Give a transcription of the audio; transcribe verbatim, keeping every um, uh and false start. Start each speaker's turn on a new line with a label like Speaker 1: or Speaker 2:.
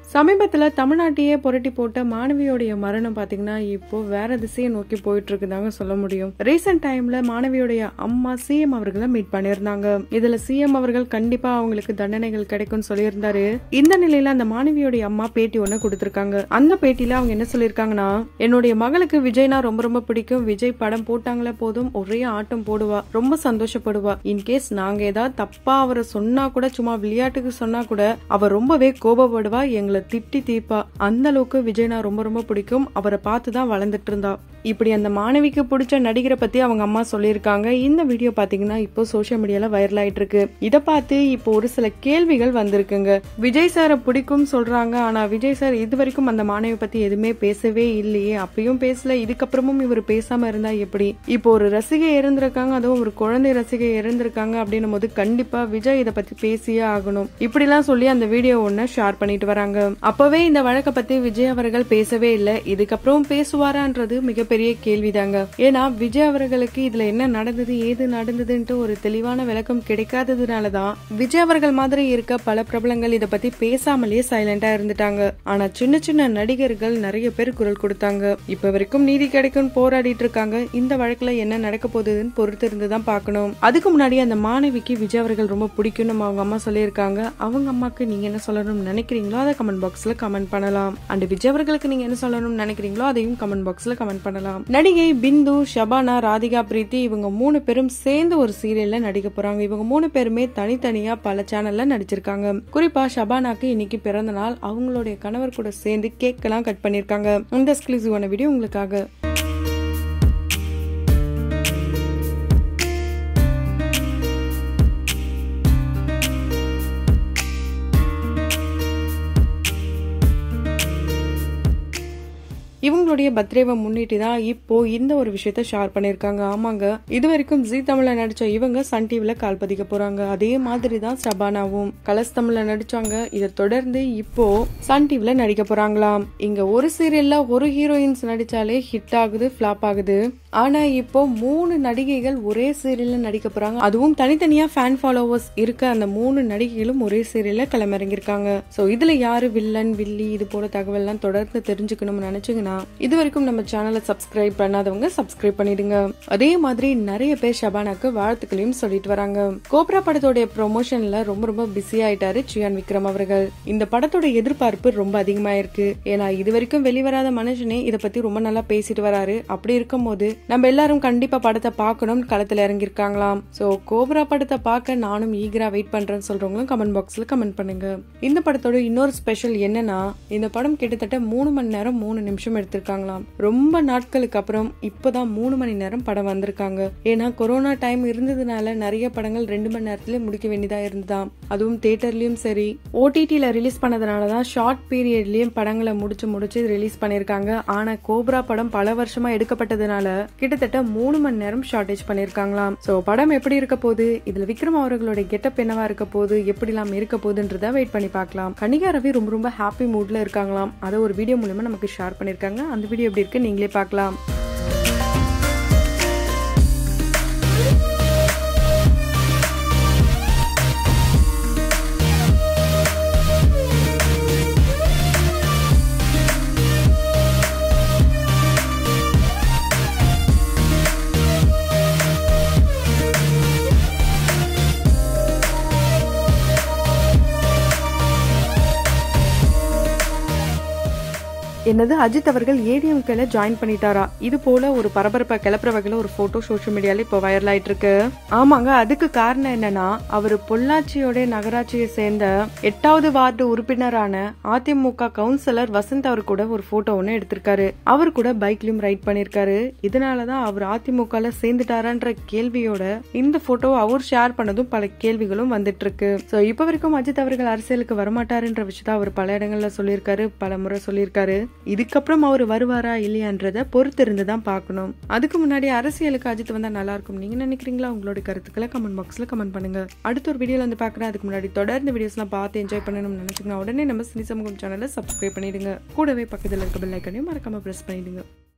Speaker 1: சமீபத்துல தமிழ்நாட்டையே புரட்டி போட்ட மாணவியோடைய மரணம் பாத்தீங்கன்னா இப்போ வேற திசையை நோக்கி போயிட்டு இருக்குதாங்க சொல்ல முடியும். ரீசெண்ட் டைம்ல மாணவியோடைய அம்மா சிஎம் அவர்களை மீட் பண்ணிருந்தாங்க. இதுல சிஎம் அவர்கள் கண்டிப்பா அவங்களுக்கு தண்டனைகள் கிடைக்கும் சொல்லியிருந்தாரு. இந்த நிலையில அந்த மாணவியோடைய அம்மா பேட்டி ஒண்ணு கொடுத்திருக்காங்க. அந்த பேட்டியில அவங்க என்ன சொல்லிருக்காங்கன்னா, என்னுடைய மகளுக்கு விஜய்னா ரொம்ப ரொம்ப பிடிக்கும். விஜய் படம் போட்டாங்களே போதும் ஒரே ஆட்டம் போடுவா, ரொம்ப சந்தோஷப்படுவா. இன்கேஸ் நாங்க ஏதாவது தப்பா அவரை சொன்னா கூட, சும்மா விளையாட்டுக்கு சொன்னா கூட அவர் ரொம்பவே கோபப்படுவா, எங்களை திட்டி தீப்பா. அந்த அளவுக்கு விஜய்னா ரொம்ப ரொம்ப பிடிக்கும். அவரை பார்த்துதான் வளர்ந்துட்டு இருந்தா. இப்படி அந்த மாணவிக்கு பிடிச்ச நடிகரை பத்தி அவங்க அம்மா சொல்லியிருக்காங்க. இந்த வீடியோ பாத்தீங்கன்னா இப்போ சோசியல் மீடியால வைரல் ஆயிட்டு இருக்கு. இத பார்த்து இப்போ ஒரு சில கேள்விகள் வந்திருக்குங்க. விஜய் சாரை பிடிக்கும் சொல்றாங்க, ஆனா விஜய் சார் இது வரைக்கும் அந்த மாணவி பத்தி எதுவுமே பேசவே இல்லையே, அப்பயும் பேசல, இதுக்கப்புறமும் இவர் பேசாம இருந்தா எப்படி? இப்போ ஒரு ரசிகை இறந்திருக்காங்க, அதுவும் ஒரு குழந்தை ரசிகை இறந்திருக்காங்க அப்படின்னும் போது கண்டிப்பா விஜய் இத பத்தி பேசியே ஆகணும். இப்படி எல்லாம் சொல்லி அந்த வீடியோ ஒண்ணு ஷேர் பண்ணிட்டு வராங்க. அப்பவே இந்த வழக்க பத்தி விஜய் அவர்கள் பேசவே இல்லை. இதுக்கப்புறம் பேசுவாரான்றது மிக பெரிய கேள்விதாங்க. ஏன்னா விஜய் அவர்களுக்கு இதுல என்ன நடந்தது ஏது நடந்ததுன்ட்டு ஒரு தெளிவான விளக்கம் கிடைக்காததுனாலதான் விஜய் அவர்கள் மாதிரி இருக்க பல பிரபலங்கள் இத பத்தி பேசாமலேயே சைலண்டா இருந்துட்டாங்க. ஆனா சின்ன சின்ன நடிகர்கள் நிறைய பேர் குரல் கொடுத்தாங்க. இப்ப வரைக்கும் நீதி கிடைக்கும் போராடிட்டு இருக்காங்க. இந்த வழக்குல என்ன நடக்க போகுதுன்னு பொறுத்து இருந்துதான் பாக்கணும். அதுக்கு முன்னாடி அந்த மாணவிக்கு விஜய் அவர்கள் ரொம்ப பிடிக்கும்னு அவங்க அம்மா சொல்லியிருக்காங்க. அவங்க அம்மாக்கு நீங்க என்ன சொல்லணும்னு நினைக்கிறீங்களோ அதை கமெண்ட் பாக்ஸ்ல கமெண்ட் பண்ணலாம். அண்ட் விஜய் அவர்களுக்கு நீங்க என்ன சொல்லணும்னு நினைக்கிறீங்களோ அதையும் கமெண்ட் பாக்ஸ்ல கமெண்ட் பண்ணலாம். நடிகை பிந்து, ஷபானா, ராதிகா பிரீத்தி இவங்க மூணு பேரும் சேர்ந்து ஒரு சீரியல்ல நடிக்க போறாங்க. இவங்க மூணு பேருமே தனித்தனியா பல சேனல்ல நடிச்சிருக்காங்க. குறிப்பா ஷபானாக்கு இன்னைக்கு பிறந்த நாள். அவங்களுடைய கணவர் கூட சேர்ந்து கேக் எல்லாம் கட் பண்ணிருக்காங்க. இந்த எக்ஸ்க்ளூசிவான வீடியோ உங்களுக்காக. இவங்களுடைய பர்த்டேவை முன்னிட்டு தான் இப்போ இந்த ஒரு விஷயத்த ஷேர் பண்ணிருக்காங்க. ஆமாங்க, இது வரைக்கும் ஜி தமிழ்ல நடிச்ச இவங்க சன் டிவில கால் பதிக்க போறாங்க. அதே மாதிரி தான் ஷபானாவும் கலர்ஸ் தமிழ்ல நடிச்சாங்க. இதை தொடர்ந்து இப்போ சன் டிவில நடிக்க போறாங்களாம். இங்க ஒரு சீரியல்ல ஒரு ஹீரோயின்ஸ் நடிச்சாலே ஹிட் ஆகுது, பிளாப் ஆகுது. ஆனா இப்போ மூணு நடிகைகள் ஒரே சீரியல்ல நடிக்க போறாங்க. அதுவும் தனித்தனியா ஃபேன் ஃபாலோவர்ஸ் இருக்க அந்த மூணு நடிகைகளும் ஒரே சீரியல்ல களமிறங்கிருக்காங்க. சோ இதுல யாரு வில்லன், வில்லி, இது போல தகவல் எல்லாம் தொடர்ந்து தெரிஞ்சுக்கணும்னு நினைச்சீங்கன்னா இது வரைக்கும் நம்ம சேனலை சப்ஸ்கிரைப் பண்ணாதவங்க சப்ஸ்கிரைப் பண்ணிடுங்க. அதே மாதிரி நிறைய பேர் ஷபானாக்கு வாழ்த்துக்களையும் சொல்லிட்டு வராங்க. கோப்ரா படத்தோட ப்ரொமோஷன்ல ரொம்ப ரொம்ப பிஸி ஆயிட்டாரு சியான் விக்ரம் அவர்கள். இந்த படத்தோட எதிர்பார்ப்பு ரொம்ப அதிகமா இருக்கு. ஏன்னா இது வரைக்கும் வெளிவராத மனுஷனே இத பத்தி ரொம்ப நல்லா பேசிட்டு வராரு. அப்படி இருக்கும் போது நம்ம எல்லாரும் கண்டிப்பா படத்தை பார்க்கணும் களத்துல இறங்கிருக்காங்களாம். சோ கோப்ரா படத்தை பார்க்க நானும் ஈகரா வெயிட் பண்றேன்னு சொல்றவங்களும் கமெண்ட் பாக்ஸ்ல கமெண்ட் பண்ணுங்க. இந்த படத்தோட இன்னொரு ஸ்பெஷல் என்னன்னா, இந்த படம் கிட்டத்தட்ட மூணு மணி நேரம் மூணு நிமிஷம் எடுத்திருக்காங்களாம். ரொம்ப நாட்களுக்கு அப்புறம் இப்பதான் மூணு மணி நேரம் படம் வந்திருக்காங்க. ஏன்னா கொரோனா டைம் இருந்ததுனால நிறைய படங்கள் ரெண்டு மணி நேரத்துல முடிக்க வேண்டியதா இருந்ததாம். அதுவும் தியேட்டர்லயும் சரி ஓடிடில ரிலீஸ் பண்ணதுனாலதான் ஷார்ட் பீரியட்லயும் படங்களை முடிச்சு முடிச்சு ரிலீஸ் பண்ணிருக்காங்க. ஆனா கோப்ரா படம் பல வருஷமா எடுக்கப்பட்டதுனால கிட்டத்தட்ட மூணு மணி நேரம் ஷார்டேஜ் பண்ணிருக்காங்களாம். சோ படம் எப்படி இருக்க போகுது, இதுல விக்ரம் அவர்களுடைய கெட்டப் என்னவா இருக்க போகுது, எப்படி எல்லாம் இருக்க போகுதுன்றத வெயிட் பண்ணி பார்க்கலாம். கனிகா ரவி ரொம்ப ரொம்ப ஹாப்பி மூட்ல இருக்காங்களாம். அதை ஒரு வீடியோ மூலமா நமக்கு ஷேர் பண்ணிருக்காங்க. அந்த வீடியோ எப்படி இருக்கு நீங்களே பார்க்கலாம். என்னது, அஜித் அவர்கள் ஏடிஎம்கேல ஜாயின் பண்ணிட்டாரா? இது போல ஒரு பரபரப்பை கிளப்புற வகையில ஒரு போட்டோ சோசியல் மீடியால இப்ப வைரல் ஆயிட்டு இருக்கு. ஆமாங்க, அதுக்கு காரணம் என்னன்னா, அவரு பொள்ளாச்சியோட நகராட்சியை சேர்ந்த எட்டாவது வார்டு உறுப்பினரான அதிமுக கவுன்சிலர் வசந்த் அவர் கூட ஒரு போட்டோ ஒண்ணு எடுத்திருக்காரு. அவர் கூட பைக்லயும் ரைட் பண்ணிருக்காரு. இதனாலதான் அவர் அதிமுகல சேர்ந்துட்டாரான்ற கேள்வியோட இந்த போட்டோ அவர் ஷேர் பண்ணதும் பல கேள்விகளும் வந்துட்டு இருக்கு. சோ இப்ப வரைக்கும் அஜித் அவர்கள் அரசியலுக்கு வரமாட்டாருன்ற விஷயத்த அவர் பல இடங்கள்ல சொல்லியிருக்காரு, பல முறை சொல்லியிருக்காரு. இதுக்கப்புறம் அவர் வருவாரா இல்லையான்றத பொறுத்து இருந்துதான் பாக்கணும். அதுக்கு முன்னாடி அரசியலுக்கு அஜித் வந்தா நல்லா இருக்கும் நீங்க நினைக்கிறீங்களா? உங்களோட கருத்துக்களை கமெண்ட் பாக்ஸ்ல கமெண்ட் பண்ணுங்க. அடுத்த ஒரு வீடியோல வந்து பாக்குறேன். அதுக்கு முன்னாடி தொடர்ந்து வீடியோஸ் எல்லாம் பார்த்து என்ஜாய் பண்ணணும்னு நினைச்சீங்கன்னா உடனே நம்ம சினி சமூகம் சேனலை சப்ஸ்கிரைப் பண்ணிடுங்க. கூடவே பக்கத்துல இருக்க பெல் ஐக்கனையும் மறக்காம பிரஸ் பண்ணிடுங்க.